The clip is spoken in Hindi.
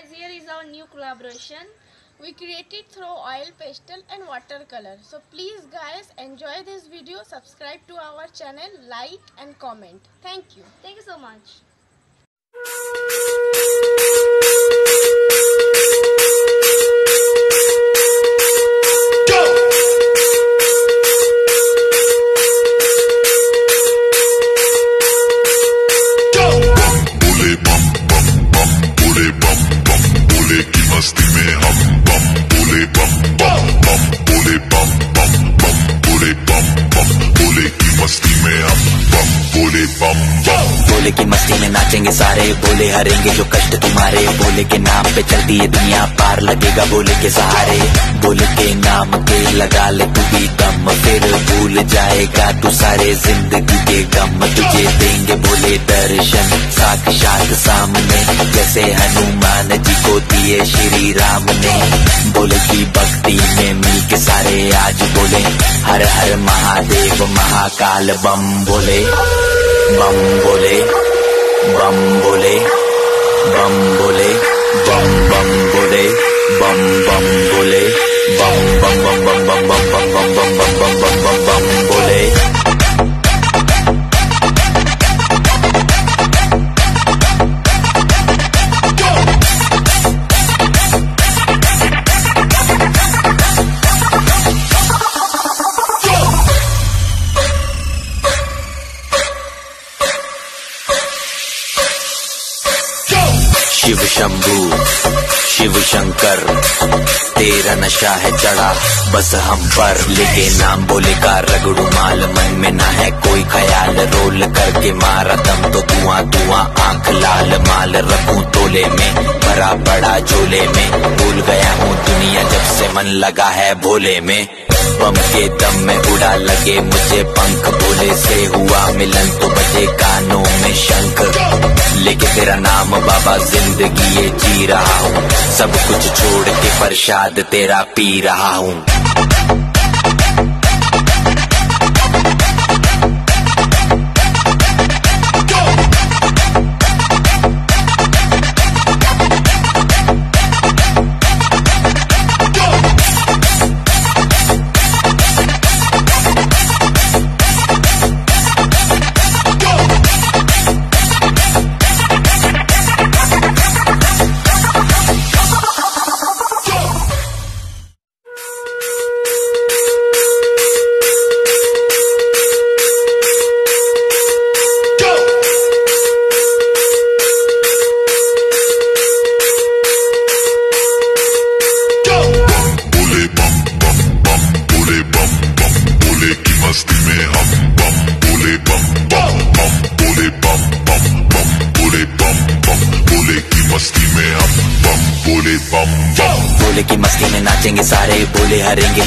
guys, here is our new collaboration. We created through oil, pastel and watercolor. So please guys, enjoy this video, subscribe to our channel, like and comment. Thank you. Thank you so much. मस्ती में हम बम बोले बम बम बम बोले बम बम बम बोले बम बम बोले की मस्ती में हम बम बोले बम बम बोले की मस्ती में नाचेंगे सारे, बोले हरेंगे जो कष्ट तुम्हारे, बोले के नाम पे चलती है दुनिया, पार लगेगा बोले के सहारे, बोले के नाम के लगा ले तू भी दम, फिर भूल जाएगा तू सारे जिंदगी के गम, तुझे देंगे बोले दर्शन साक्षात सामने, जैसे हनुमान जी को दिए श्री राम ने, बोले की भक्ति में मिल के सारे आज बोले हर हर महादेव महाकाल बम बोले बम बोले बम बोले बम बोले बम बम बोले बम बम बोले बम बम बम बम बम बम बम बम बम बम बम बम बम बोले। शिव शंभू शिव शंकर तेरा नशा है चढ़ा बस हम पर, लेके नाम बोले का रगड़ू माल, मन में ना है कोई ख्याल, रोल करके मारा दम तो धुआं धुआं आंख लाल, माल रखूं तोले में भरा बड़ा झोले में, भूल गया हूँ दुनिया जब से मन लगा है भोले में, बम के दम में उड़ा लगे मुझे पंख, भोले से हुआ मिलन तो बजे कानों में शंख, लेके तेरा नाम बाबा जिंदगी ये जी रहा हूँ, सब कुछ छोड़ के प्रसाद तेरा पी रहा हूँ। मस्ती में हम बम बोले बम बम बम बोले बम बम बम बोले बम बम बोले की मस्ती में हम बम बोले बम बम, बोले की मस्ती में नाचेंगे सारे, बोले हरेंगे